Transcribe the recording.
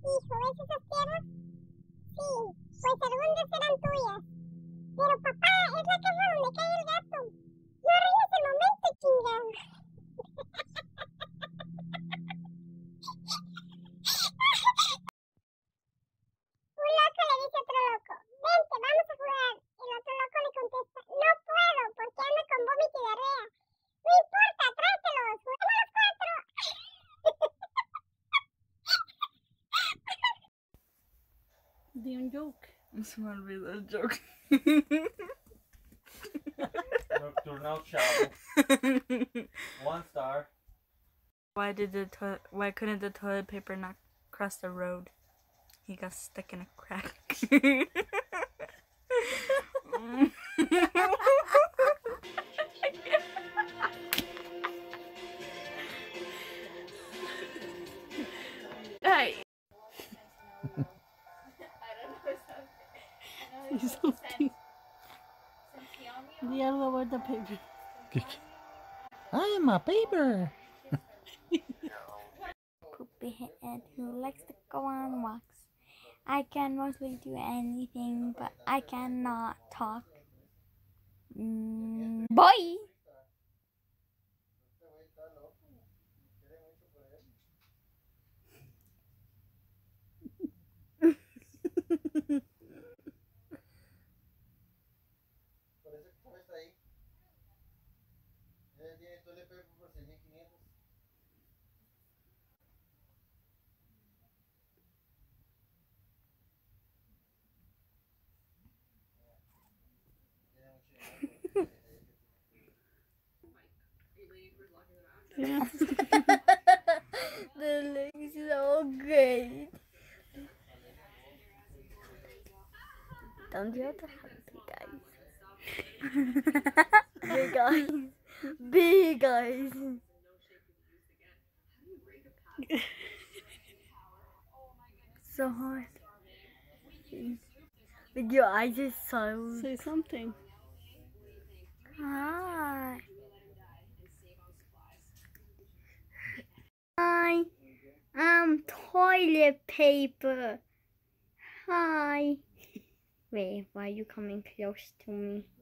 Hijo, ¿ves esas piernas? Sí, pues algún día serán tuyas. Pero papá, es la caja donde cae el gato. No arruines el momento, chingada. Un loco le dice a otro loco, vente, vamos a jugar. El otro loco le contesta, no puedo, porque ando con vómito y diarrea. No importa, tráetelos, juguemos los cuatro. Di un joke. Se me olvidó el joke. Nocturnal Chavo. 1 star. Why couldn't the toilet paper not cross the road? He got stuck in a crack. Hey. Say something. Di algo about the paper. I'm a paper. Poopy head who likes to go on walks. I can mostly do anything, but I cannot talk. Boy! The looks so great. Don't you have to big guys? Big eyes. So hard. With your eyes is so. Say something. Hi. Hi. I'm toilet paper. Hi. Wait, why are you coming close to me?